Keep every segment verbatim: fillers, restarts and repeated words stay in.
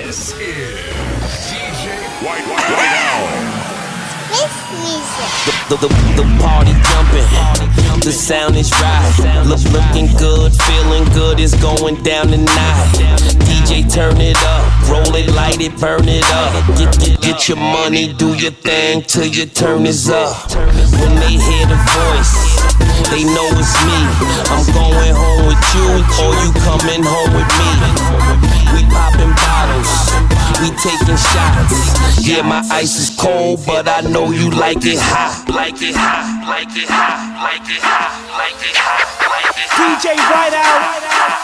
This is D J White White White Owl. The, the, the, the party jumping, the sound is right. Look, looking good, feeling good, it's going down tonight. D J turn it up, roll it, light it, burn it up. Get, get, get your money, do your thing till your turn is up. When they hear the voice, they know it's me. I'm going home with you, or you coming home with me. We popping bottles, we taking shots. Yeah, my ice is cold, but I know you like it hot. Like it hot, like it hot, like it hot, like it hot, like it hot. D J White Owl.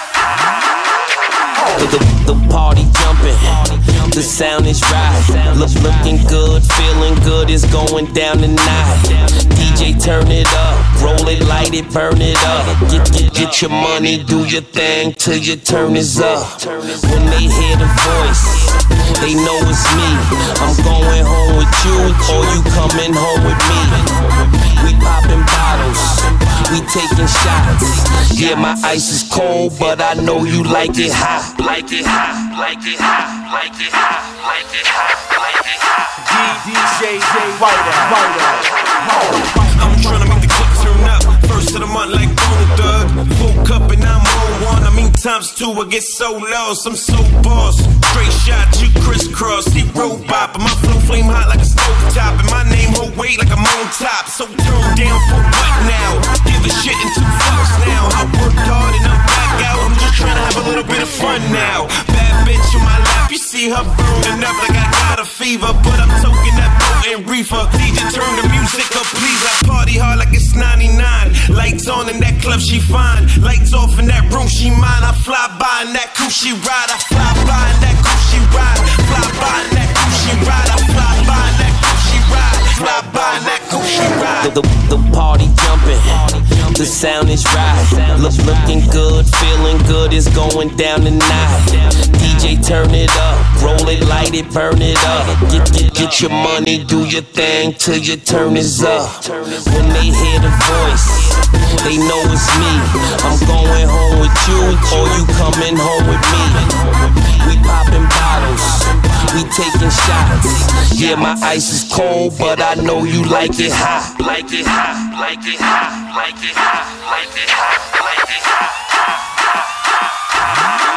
The, the, the party jumping, the sound is right. Look, looking good, feeling good, it's going down tonight. D J turn it up, roll it, light it, burn it up. Get, get, get your money, do your thing till your turn is up. When they hear the voice, they know it's me. I'm going home with you, or you coming home with me. We popping bottles, we taking shots. Yeah, my ice is cold, but I know you like it hot. Like it hot, like it hot, like it hot, like it hot, like it hot. D J White Owl. I'm tryna make the club turn up. First of the month like Bone Thug. Woke up and I'm on one. I mean times two, I get so lost. I'm so boss. Straight shot, you crisscross. He robot, but my flow flame hot like a stove top. And my name hold weight like I'm on top. So turn down for what now? Give a shit in two fucks now. I worked hard and I'm back out. I'm just trying to have a little bit of fun now. Bad bitch on my lap, you see her burning up like I got a fever. But I'm toking that potent reefer. D J turn the music up, please. I party hard like it's ninety-nine. Lights on in that club, she fine. Lights off in that room, she mine. I fly by in that coupe, she ride. I fly by in that coupe, she ride. Fly by in that coupe, she ride. I fly by in that coupe, she ride. Fly by in that coupe, she ride. The, the, the party jumping, the sound is right. Look, looking good, feeling good, it's going down tonight. D J turn it up, roll it, light it, burn it up. Get, get, get your money, do your thing till your turn is up. When they hear the voice, they know it's me. I'm going home with you, or you coming home with me. We popping bottles, we taking shots. Yeah, my ice is cold, but I know you like it hot. Like it hot, like it hot, like it hot, like it hot, like it hot.